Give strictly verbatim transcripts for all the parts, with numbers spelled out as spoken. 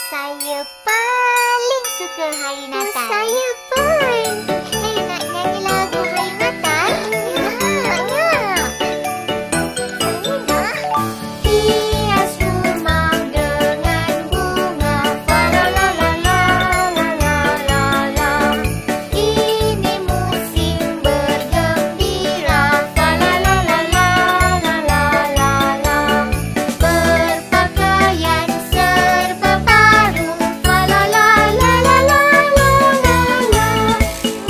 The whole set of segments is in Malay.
Saya paling suka hari Natal. Saya pun. Hey, nak nyanyi lagu hari Natal? Ya, ya. Saya nak. Hias rumah dengan bunga, fa la la la la la la la la. Ini musim bergembira, fa la la la la la la la la. Berpakaian serba baru, fa la la la la la la la la.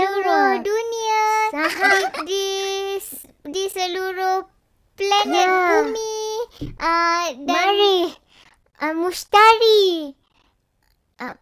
seluruh dunia, di, di di seluruh planet Ya. bumi. Uh, dan Mari, uh, Mustari. Uh,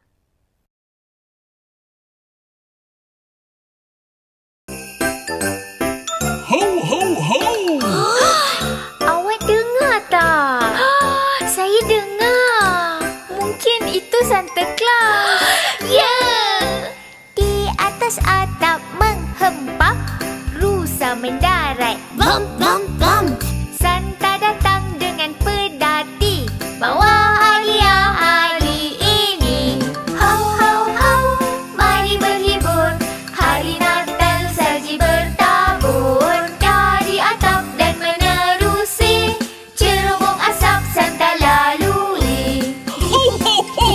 Ho, ho, ho! Awak dengar tak? Saya dengar. Mungkin itu Santa Claus. ya, Di atas atap menghempap, rusa mendarat. bom bom bom. Santa datang dengan pedati, bawa hadiah hari ini. Ho ho ho, mari berhibur. Hari Natal salji bertabur. Dari atap dan menerusi, cerobong asap Santa lalui. Ho, ho, ho!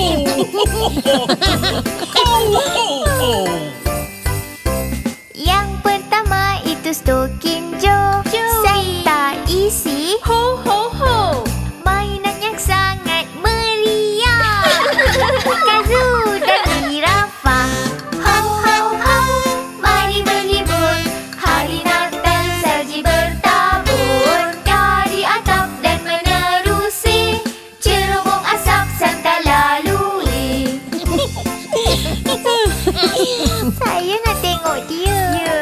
Ho, ho, ho! Yang pertama itu stokin Joe. Santa isi Ho ho ho. mainan yang sangat meriah. Kazoo dan zirafah. Ho ho ho, mari berhibur. Hari Natal salji bertabur. Dari atap dan menerusi, cerobong asap Santa lalui. Saya nak tengok dia. Ya.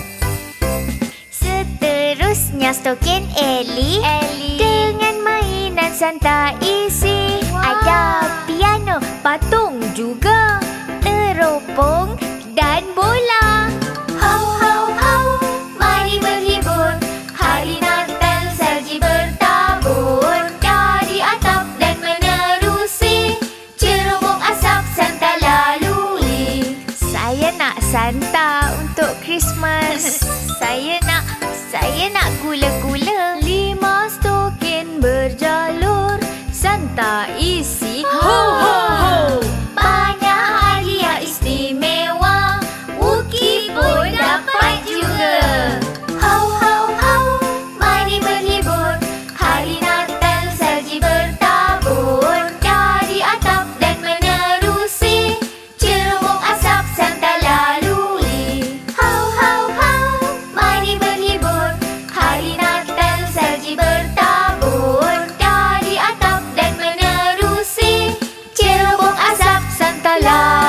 Seterusnya stokin Ellie, Ellie. Dengan mainan Santa isi. Wow. Ada piano, patung juga, teropong dan bola. Ho ho ho, mari berhibur. Hari Natal salji bertabur. Dari atap dan menerusi, cerobong asap Santa lalui. Saya nak Santa untuk Christmas. Saya nak, saya nak gula-gula. Lima stokin berjalur, Santa isi. Ho ho ho, banyak hadiah istimewa. Wuki pun dapat juga. Ho ho ho, mari berhibur. Hari Natal salji bertabur. Dari atap dan menerusi, cerobong asap Santa lalui. Ho ho ho, mari berhibur. Hari Natal salji bertabur. Dari atap dan menerusi, cerobong asap Santa lalui.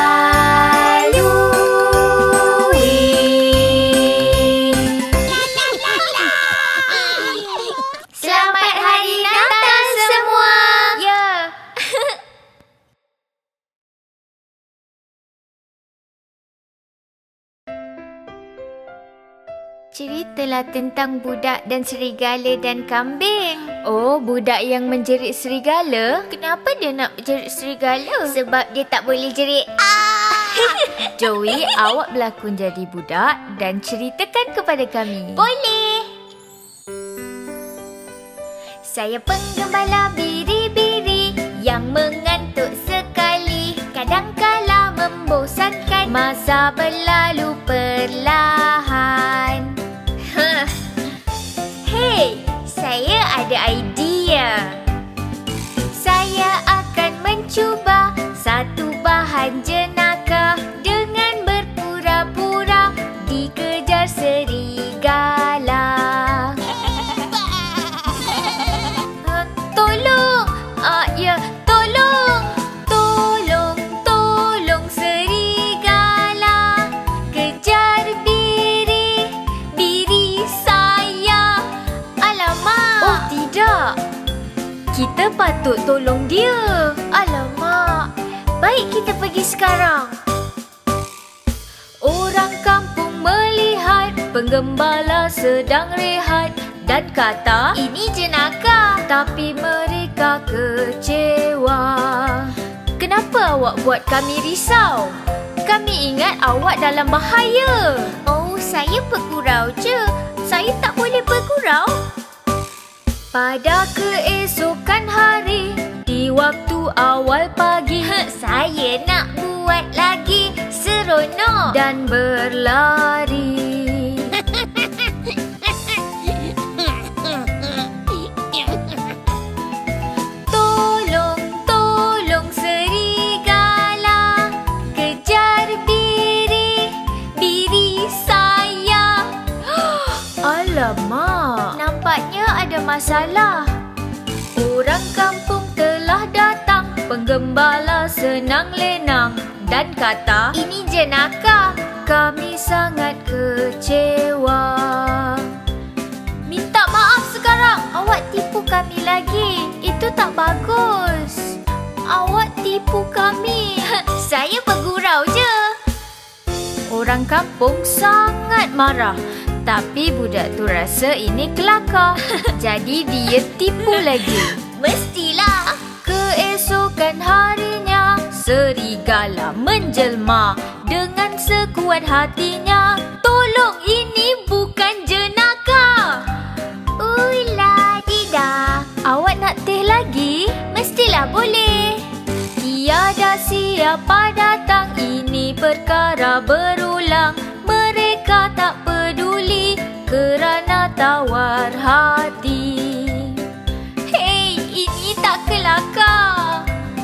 Selamat Hari Natal semua. Ya. Ceritalah tentang budak dan serigala dan kambing. Oh, budak yang menjerit serigala? Kenapa dia nak jerit serigala? Sebab dia tak boleh jerit. Joey, awak berlakon jadi budak dan ceritakan kepada kami. Boleh. Saya penggembala biri-biri yang mengantuk sekali. Kadangkala membosankan, masa berlalu perlahan. Hei, saya ada idea. Saya akan mencuba satu bahan jenaka dengan berpura-pura dikejar serigala. Uh, tolong! Ah, ya, tolong! Tolong, tolong serigala. Kejar biri, biri saya. Alamak! Oh, tidak. Kita patut tolong dia. Alamak. Baik, kita pergi sekarang. Orang kampung melihat penggembala sedang rehat dan kata, ini jenaka. Tapi mereka kecewa. Kenapa awak buat kami risau? Kami ingat awak dalam bahaya. Oh, saya bergurau je. Saya tak boleh bergurau. Pada keesokan hari, di waktu awal pagi, saya nak buat lagi seronok dan berlari. Tolong, tolong serigala. Kejar biri, biri Alamak, nampaknya ada masalah. Orang kampung telah datang, penggembala senang lenang dan kata, ini jenaka, kami sangat kecewa. Minta maaf sekarang, awak tipu kami lagi. Itu tak bagus. Awak tipu kami. Saya bergurau je. Orang kampung sangat marah. Tapi budak tu rasa ini kelakar. Jadi dia tipu lagi. Mestilah. Keesokan harinya, serigala menjelma dengan sekuat hatinya. Tolong, ini bukan jenaka. Ulah tidak. Awak nak teh lagi? Mestilah boleh. Tiada siapa datang, ini perkara berulang. Mereka tak peduli kerana tawar hati. Hei, ini tak kelakar.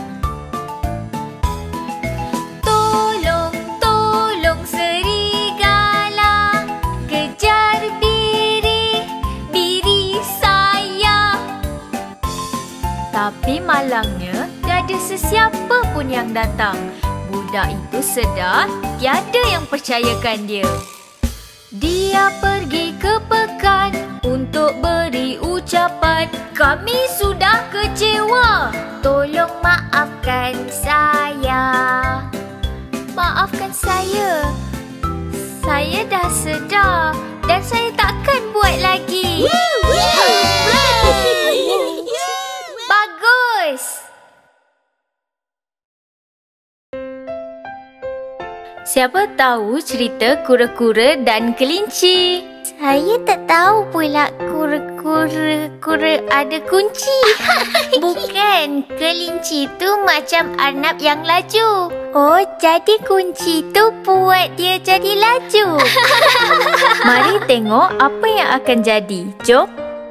Tolong, tolong serigala, kejar biri, biri saya. Tapi malangnya, tiada sesiapa pun yang datang. Budak itu sedar, tiada yang percayakan dia. Dia pergi ke pekan untuk beri ucapan, kami sudah kecewa. Tolong maafkan saya. Maafkan saya. Saya dah sedar dan saya takkan buat lagi. Bagus. Siapa tahu cerita kura-kura dan kelinci? Saya tak tahu pula kura-kura kura ada kunci. Bukan, kelinci tu macam arnab yang laju. Oh, jadi kunci tu buat dia jadi laju. Mari tengok apa yang akan jadi. Jom.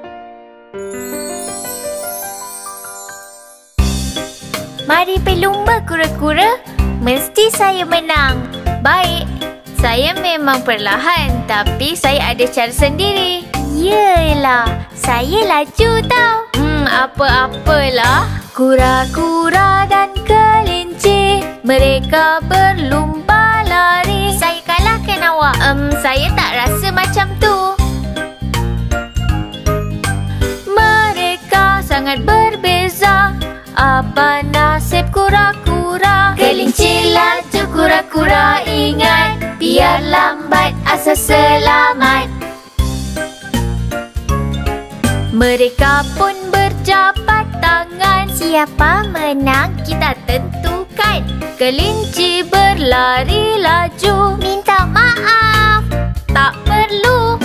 Mari berlumba kura-kura. Mesti saya menang. Baik, saya memang perlahan tapi saya ada cara sendiri. Yelah, saya laju tau. Hmm, apa-apalah. Kura-kura dan kelinci, mereka berlumba lari. Saya kalahkan awak. Um, saya tak rasa macam tu. Mereka sangat berbeza. Apa nasib kura-kura? Kelinci laju, kura-kura ingat, biar lambat asal selamat. Mereka pun berjabat tangan. Siapa menang? Kita tentukan. Kelinci berlari laju. Minta maaf. Tak perlu.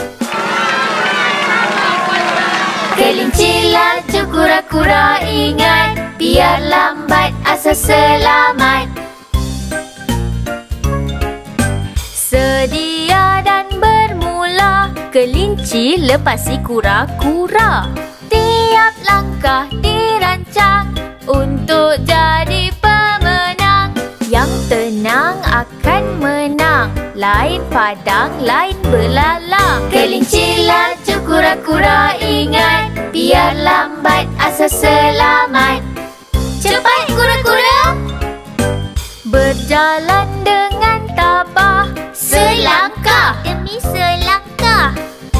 Kelinci laju, kura-kura ingat, biar lambat asal selamat. Sedia dan bermula, kelinci lepasi kura-kura. Tiap langkah dirancang untuk jadi pemenang. Yang tenang akan menang, lain padang, lain belalang. Kelinci laju, kura-kura ingat, biar lambat asal selamat. Cepat kura-kura, berjalan dengan tabah, selangkah Demi selangkah.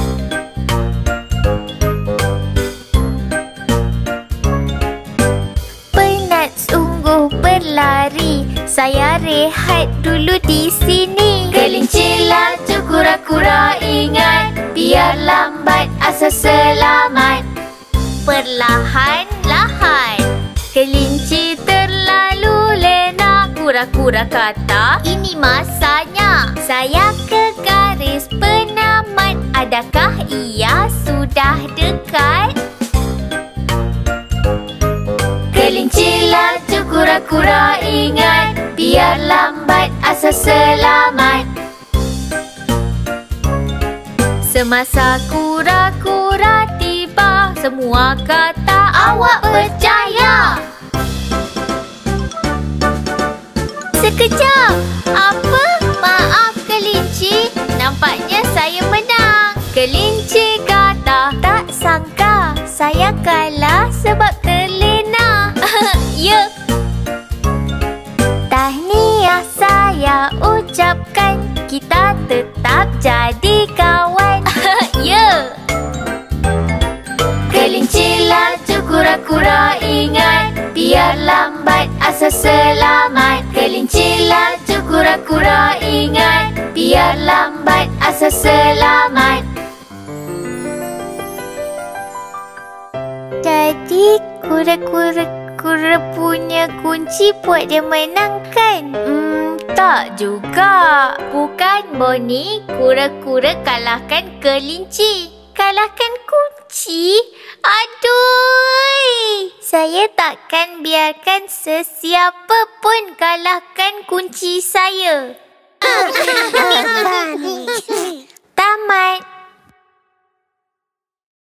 Penat sungguh berlari, saya rehat dulu di sini. Kelinci laju, kura-kura ingat, biar lambat asal selamat. Perlahan-lahan, kelinci terlalu lena. Kura-kura kata, ini masanya. Saya ke garis penamat. Adakah ia sudah dekat? Kelinci laju, kura-kura ingat, biar lambat asal selamat. Semasa kura-kura tiba, semua kata awak percaya. Sekejap, apa? Maaf kelinci, nampaknya saya menang. Kelinci kata, saya kalah sebab terlena. Ya. Tahniah saya ucapkan, kita tetap jadi kawan. Ya. Kelinci laju kura-kura ingat, biar lambat asal selamat. Kelinci laju kura-kura ingat, biar lambat asal selamat. Jadi kura-kura kura punya kunci buat dia menang kan? Hmm, tak juga. Bukan Bonnie, kura-kura kalahkan kelinci. Kalahkan kunci? Aduh, saya takkan biarkan sesiapa pun kalahkan kunci saya.